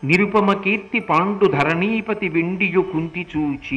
నిరుపమ కీర్తి పాండు ధరణీపతి వెండియు కుంతి చూచి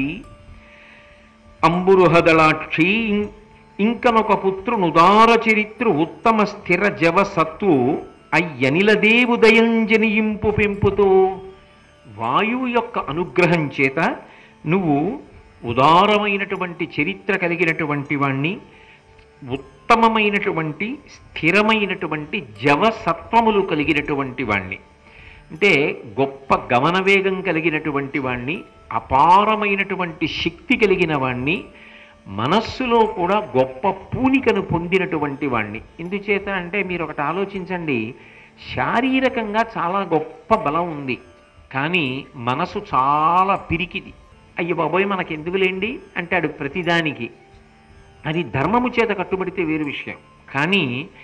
అంబురుహదళాక్షి ఇంకనొక పుత్రునుదార చరిత్రు ఉత్తమ స్థిర జవ సత్తు అయ్యనిలదేవు దయంజనియింపు పెంపుతో. వాయువు యొక్క అనుగ్రహం చేత నువ్వు ఉదారమైనటువంటి చరిత్ర కలిగినటువంటి వాణ్ణి, ఉత్తమమైనటువంటి స్థిరమైనటువంటి జవసత్వములు కలిగినటువంటి వాణ్ణి, అంటే గొప్ప గమనవేగం కలిగినటువంటి వాణ్ణి, అపారమైనటువంటి శక్తి కలిగిన వాణ్ణి, మనస్సులో కూడా గొప్ప పూనికను పొందినటువంటి వాణ్ణి. ఎందుచేత అంటే మీరు ఒకటి ఆలోచించండి, శారీరకంగా చాలా గొప్ప బలం ఉంది, కానీ మనసు చాలా పిరికిది. అయ్య బాబోయ్ మనకెందుకులేండి అంటాడు ప్రతిదానికి. అది ధర్మము చేత కట్టుబడితే వేరు విషయం, కానీ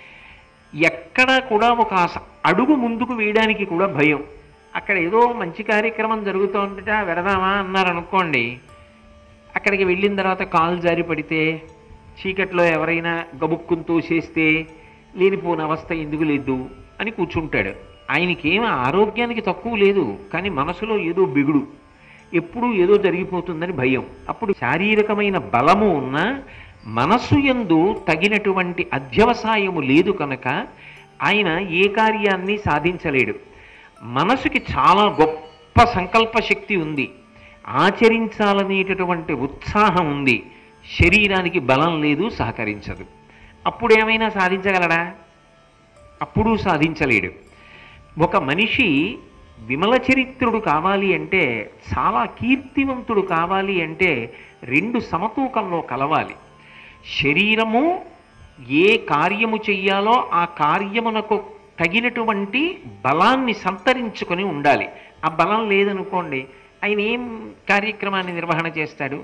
ఎక్కడా కూడా ఒక అడుగు ముందుకు వేయడానికి కూడా భయం. అక్కడ ఏదో మంచి కార్యక్రమం జరుగుతుందట వెడదామా అన్నారనుకోండి, అక్కడికి వెళ్ళిన తర్వాత కాలు జారి పడితే, చీకట్లో ఎవరైనా గబుక్కుని తోసేస్తే లేనిపోని అవస్థ ఎందుకు లేదు అని కూర్చుంటాడు. ఆయనకేం ఆరోగ్యానికి తక్కువ లేదు, కానీ మనసులో ఏదో బిగుడు, ఎప్పుడూ ఏదో జరిగిపోతుందని భయం. అప్పుడు శారీరకమైన బలము ఉన్న మనసు యందు తగినటువంటి అధ్యవసాయము లేదు కనుక ఆయన ఏ కార్యాన్ని సాధించలేడు. మనసుకి చాలా గొప్ప సంకల్ప శక్తి ఉంది, ఆచరించాలనేటటువంటి ఉత్సాహం ఉంది, శరీరానికి బలం లేదు, సహకరించదు. అప్పుడు ఏమైనా సాధించగలడా? అప్పుడూ సాధించలేడు. ఒక మనిషి విమల చరిత్రుడు కావాలి అంటే, చాలా కీర్తివంతుడు కావాలి అంటే రెండు సమతూకంలో కలవాలి. శరీరము ఏ కార్యము చెయ్యాలో ఆ కార్యమునకు తగినటువంటి బలాన్ని సంతరించుకొని ఉండాలి. ఆ బలం లేదనుకోండి ఆయన ఏం కార్యక్రమాన్ని నిర్వహణ చేస్తాడు?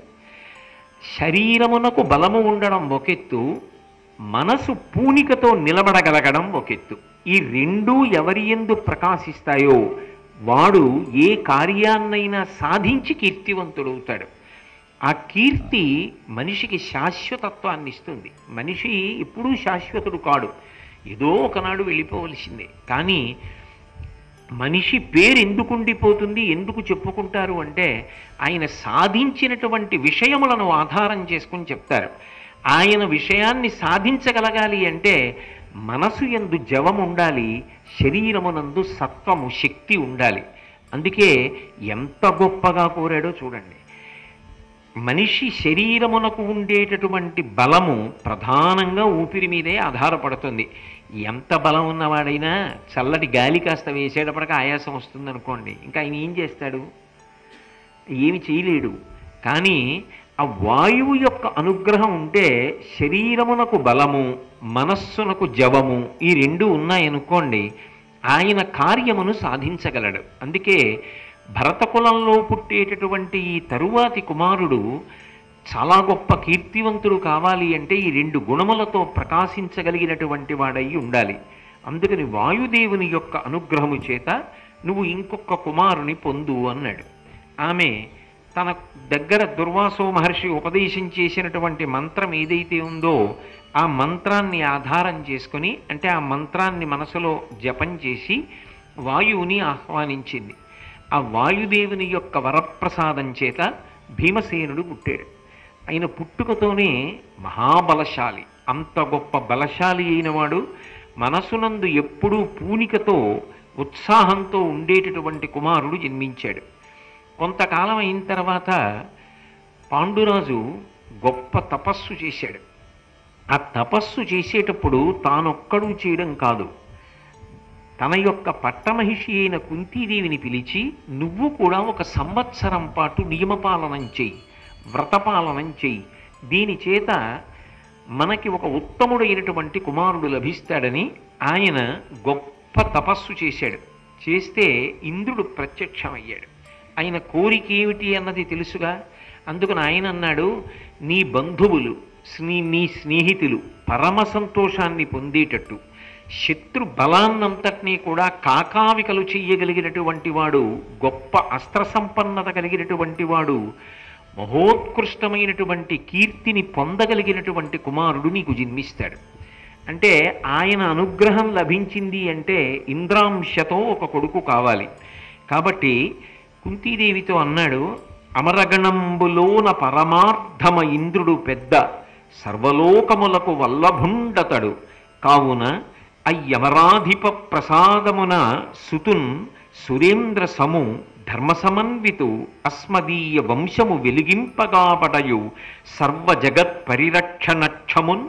శరీరమునకు బలము ఉండడం ఒకెత్తు, మనసు పూనికతో నిలబడగలగడం ఒకెత్తు. ఈ రెండూ ఎవరి యందు ప్రకాశిస్తాయో వాడు ఏ కార్యాన్నైనా సాధించి కీర్తివంతుడవుతాడు. ఆ కీర్తి మనిషికి శాశ్వతత్వాన్ని ఇస్తుంది. మనిషి ఎప్పుడూ శాశ్వతుడు కాడు, ఏదో ఒకనాడు వెళ్ళిపోవలసిందే. కానీ మనిషి పేరు ఎందుకు ఉండిపోతుంది, ఎందుకు చెప్పుకుంటారు అంటే ఆయన సాధించినటువంటి విషయములను ఆధారం చేసుకుని చెప్తారు. ఆయన విషయాన్ని సాధించగలగాలి అంటే మనసు యందు జవం ఉండాలి, శరీరమునందు సత్వము శక్తి ఉండాలి. అందుకే ఎంత గొప్పగా కోరాడో చూడండి. మనిషి శరీరమునకు ఉండేటటువంటి బలము ప్రధానంగా ఊపిరి మీదే ఆధారపడుతుంది. ఎంత బలం ఉన్నవాడైనా చల్లటి గాలి కాస్త వేసేటప్పటికి ఆయాసం వస్తుందనుకోండి, ఇంకా ఆయన ఏం చేస్తాడు? ఏమి చేయలేడు. కానీ ఆ వాయువు యొక్క అనుగ్రహం ఉంటే శరీరమునకు బలము, మనస్సునకు జవము, ఈ రెండు ఉన్నాయనుకోండి ఆయన కార్యమును సాధించగలడు. అందుకే భరతకులంలో పుట్టేటటువంటి ఈ తరువాతి కుమారుడు చాలా గొప్ప కీర్తివంతుడు కావాలి అంటే ఈ రెండు గుణములతో ప్రకాశించగలిగినటువంటి వాడై ఉండాలి. అందుకని వాయుదేవుని యొక్క అనుగ్రహము చేత నువ్వు ఇంకొక కుమారుని పొందు అన్నాడు. ఆమె తన దగ్గర దుర్వాసో మహర్షి ఉపదేశం చేసినటువంటి మంత్రం ఏదైతే ఉందో ఆ మంత్రాన్ని ఆధారం చేసుకొని, అంటే ఆ మంత్రాన్ని మనసులో జపం చేసి వాయువుని ఆహ్వానించింది. ఆ వాయుదేవుని యొక్క వరప్రసాదం చేత భీమసేనుడు పుట్టాడు. ఆయన పుట్టుకతోనే మహాబలశాలి, అంత గొప్ప బలశాలి అయినవాడు, మనసునందు ఎప్పుడూ పూనికతో ఉత్సాహంతో ఉండేటటువంటి కుమారుడు జన్మించాడు. కొంతకాలం అయిన తర్వాత పాండురాజు గొప్ప తపస్సు చేశాడు. ఆ తపస్సు చేసేటప్పుడు తానొక్కడూ చేయడం కాదు, తన యొక్క పట్టమహిషి అయిన కుంతీదేవిని పిలిచి, నువ్వు కూడా ఒక సంవత్సరం పాటు నియమపాలనం చెయ్యి, వ్రతపాలనం చెయ్యి, దీని చేత మనకి ఒక ఉత్తముడైనటువంటి కుమారుడు లభిస్తాడని ఆయన గొప్ప తపస్సు చేశాడు. చేస్తే ఇంద్రుడు ప్రత్యక్షమయ్యాడు. ఆయన కోరిక ఏమిటి అన్నది తెలుసుగా. అందుకని ఆయన అన్నాడు, నీ బంధువులు, నీ స్నేహితులు పరమ సంతోషాన్ని పొందేటట్టు, శత్రు బలాన్నంతటినీ కూడా కాకావికలు చెయ్యగలిగినటువంటి వాడు, గొప్ప అస్త్ర సంపన్నత కలిగినటువంటి వాడు, మహోత్కృష్టమైనటువంటి కీర్తిని పొందగలిగినటువంటి కుమారుడు నీకు జన్మిస్తాడు. అంటే ఆయన అనుగ్రహం లభించింది అంటే ఇంద్రాంశతో ఒక కొడుకు కావాలి. కాబట్టి కుంతీదేవితో అన్నాడు, అమరగణంబులోన పరమార్థమ ఇంద్రుడు పెద్ద, సర్వలోకములకు వల్లభుండతడు, కావున అయ్యమరాధిప ప్రసాదమున సుతున్ సురేంద్ర సము ధర్మసమన్వితు అస్మదీయ వంశము వెలిగింపగాబడయు సర్వ జగత్ పరిరక్షణక్షమున్.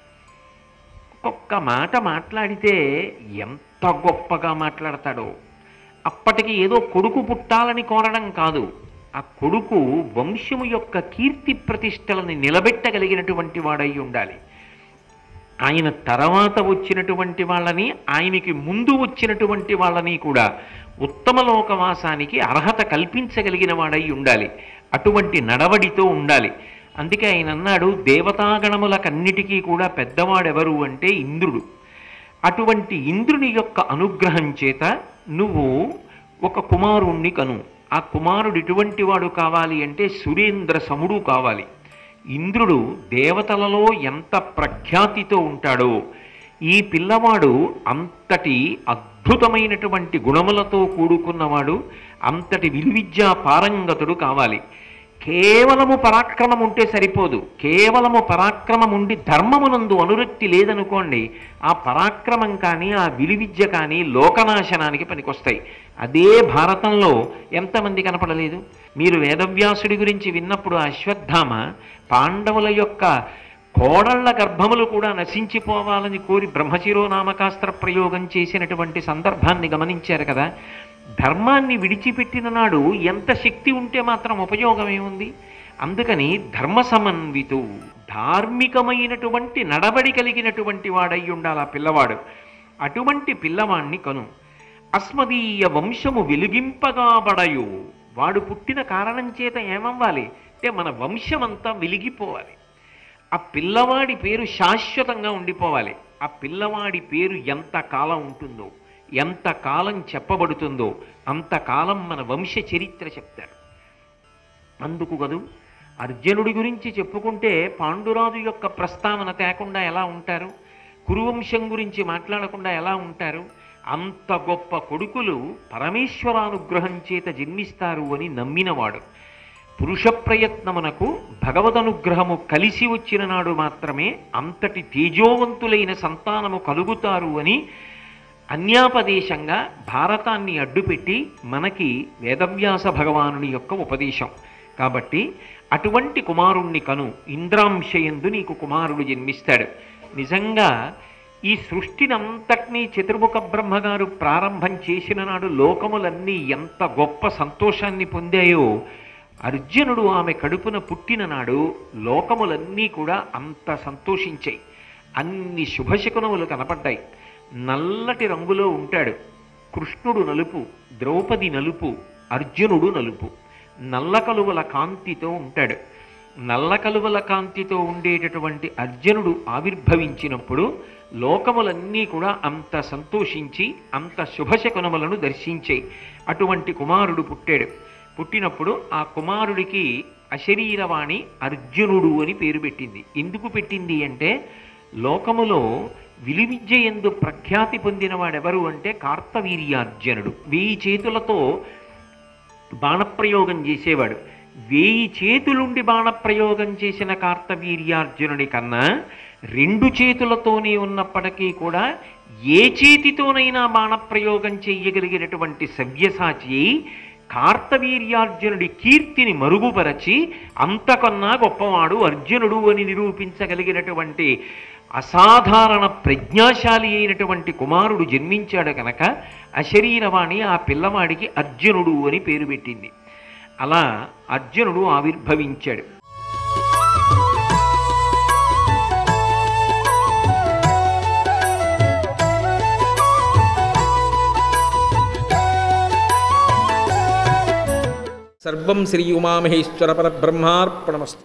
ఒక్క మాట మాట్లాడితే ఎంత గొప్పగా మాట్లాడతాడో. అప్పటికి ఏదో కొడుకు పుట్టాలని కోరడం కాదు, ఆ కొడుకు వంశము యొక్క కీర్తి ప్రతిష్టలని నిలబెట్టగలిగినటువంటి వాడై ఉండాలి. ఆయన తర్వాత వచ్చినటువంటి వాళ్ళని, ఆయనకి ముందు వచ్చినటువంటి వాళ్ళని కూడా ఉత్తమ లోకవాసానికి అర్హత కల్పించగలిగిన వాడై ఉండాలి. అటువంటి నడవడితో ఉండాలి. అందుకే ఆయన అన్నాడు, దేవతాగణములకన్నిటికీ కూడా పెద్దవాడెవరు అంటే ఇంద్రుడు. అటువంటి ఇంద్రుని యొక్క అనుగ్రహం చేత నువ్వు ఒక కుమారుణ్ణి కను. ఆ కుమారుడు ఎటువంటి వాడు కావాలి అంటే సురేంద్ర సముడు కావాలి. ఇంద్రుడు దేవతలలో ఎంత ప్రఖ్యాతితో ఉంటాడో, ఈ పిల్లవాడు అంతటి అద్భుతమైనటువంటి గుణములతో కూడుకున్నవాడు, అంతటి విలువిద్యా పారంగతుడు కావాలి. కేవలము పరాక్రమం ఉంటే సరిపోదు. కేవలము పరాక్రమం ఉండి ధర్మమునందు అనురక్తి లేదనుకోండి, ఆ పరాక్రమం కానీ ఆ విలువిద్య కానీ లోకనాశనానికి పనికొస్తాయి. అదే భారతంలో ఎంతమంది కనపడలేదు? మీరు వేదవ్యాసుడి గురించి విన్నప్పుడు అశ్వత్థామ పాండవుల యొక్క కోడళ్ల గర్భములు కూడా నశించిపోవాలని కోరి బ్రహ్మశిరోనామకాస్త్ర ప్రయోగం చేసినటువంటి సందర్భాన్ని గమనించారు కదా. ధర్మాన్ని విడిచిపెట్టిన నాడు ఎంత శక్తి ఉంటే మాత్రం ఉపయోగం ఏముంది? అందుకని ధర్మ సమన్వితు, ధార్మికమైనటువంటి నడవడి కలిగినటువంటి వాడై ఉండాలి ఆ పిల్లవాడు. అటువంటి పిల్లవాణ్ణి కను. అస్మదీయ వంశము వెలిగింపగాబడయు, వాడు పుట్టిన కారణం చేత ఏమవ్వాలి అంటే మన వంశమంతా వెలిగిపోవాలి. ఆ పిల్లవాడి పేరు శాశ్వతంగా ఉండిపోవాలి. ఆ పిల్లవాడి పేరు ఎంత కాలం ఉంటుందో, ఎంత కాలం చెప్పబడుతుందో అంతకాలం మన వంశ చరిత్ర చెప్తారు. అందుకు కదూ అర్జునుడి గురించి చెప్పుకుంటే పాండురాజు యొక్క ప్రస్తావన తేకుండా ఎలా ఉంటారు? కురువంశం గురించి మాట్లాడకుండా ఎలా ఉంటారు? అంత గొప్ప కొడుకులు పరమేశ్వరానుగ్రహం చేత జన్మిస్తారు అని నమ్మినవాడు. పురుష ప్రయత్నమునకు భగవదనుగ్రహము కలిసి వచ్చిన నాడు మాత్రమే అంతటి తేజోవంతులైన సంతానము కలుగుతారు అని అన్యాపదేశంగా భారతాన్ని అడ్డుపెట్టి మనకి వేదవ్యాస భగవానుని యొక్క ఉపదేశం. కాబట్టి అటువంటి కుమారుణ్ణి కను, ఇంద్రాంశయందు నీకు కుమారుడు జన్మిస్తాడు. నిజంగా ఈ సృష్టినంతటినీ చతుర్ముఖ బ్రహ్మగారు ప్రారంభం చేసిన నాడు లోకములన్నీ ఎంత గొప్ప సంతోషాన్ని పొందాయో, అర్జునుడు ఆమె కడుపున పుట్టిన నాడు లోకములన్నీ కూడా అంత సంతోషించాయి. అన్ని శుభశకునములు కనపడ్డాయి. నల్లటి రంగులో ఉంటాడు. కృష్ణుడు నలుపు, ద్రౌపది నలుపు, అర్జునుడు నలుపు. నల్ల కలువల కాంతితో ఉంటాడు. నల్ల కలువల కాంతితో ఉండేటటువంటి అర్జునుడు ఆవిర్భవించినప్పుడు లోకములన్నీ కూడా అంత సంతోషించి అంత శుభశకునములను దర్శించాయి. అటువంటి కుమారుడు పుట్టాడు. పుట్టినప్పుడు ఆ కుమారుడికి అశరీరవాణి అర్జునుడు అని పేరు పెట్టింది. ఎందుకు పెట్టింది అంటే, లోకములో విలువిద్య యందు ప్రఖ్యాతి పొందినవాడెవరు అంటే కార్తవీర్యార్జునుడు. 1000 చేతులతో బాణప్రయోగం చేసేవాడు. 1000 చేతులుండి బాణప్రయోగం చేసిన కార్తవీర్యార్జునుడి కన్నా 2 చేతులతోనే ఉన్నప్పటికీ కూడా ఏ చేతితోనైనా బాణప్రయోగం చెయ్యగలిగినటువంటి సవ్యసాచి కార్తవీర్యార్జునుడి కీర్తిని మరుగుపరచి అంతకన్నా గొప్పవాడు అర్జునుడు అని నిరూపించగలిగినటువంటి అసాధారణ ప్రజ్ఞాశాలి అయినటువంటి కుమారుడు జన్మించాడు కనుక అశరీరవాణి ఆ పిల్లవాడికి అర్జునుడు అని పేరు పెట్టింది. అలా అర్జునుడు ఆవిర్భవించాడు. సర్వం శ్రీ ఉమామహేశ్వర పరబ్రహ్మార్పణమస్తు.